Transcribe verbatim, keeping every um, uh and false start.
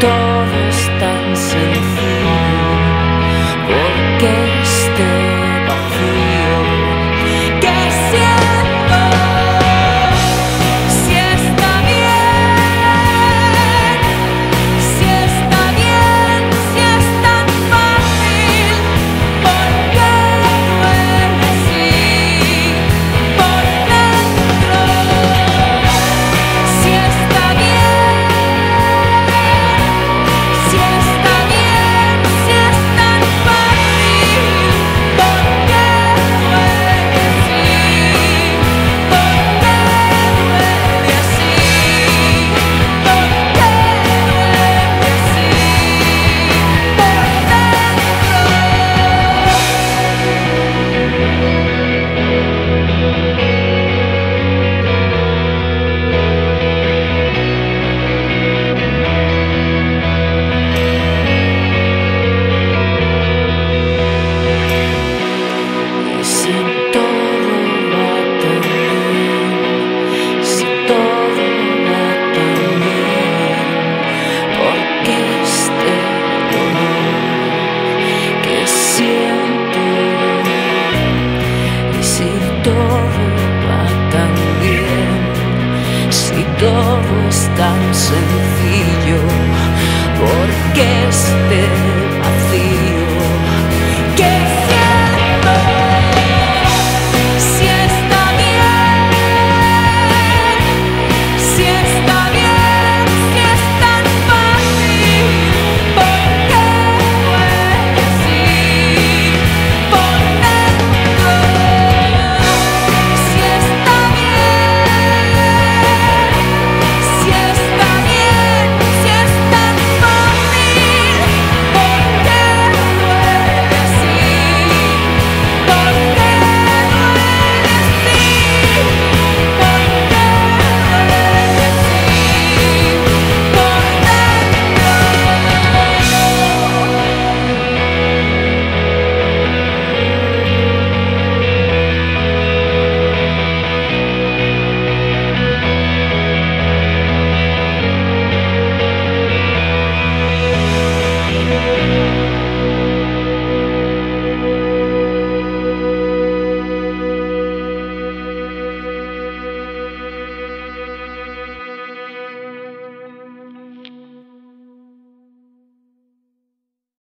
todo es tan sencillo, porque este vacío que siento, si está bien, si está bien, si es tan fácil, ¿por qué duele así por dentro? Si está bien, si está bien, si es tan fácil, ¿por qué duele así? ¿Por qué duele así? ¿Por qué duele así por Y si todo va tan bien, si todo va tan bien, ¿por qué este dolor que siento? Y si todo va tan bien, si todo es tan sencillo, ¿por qué este vacío que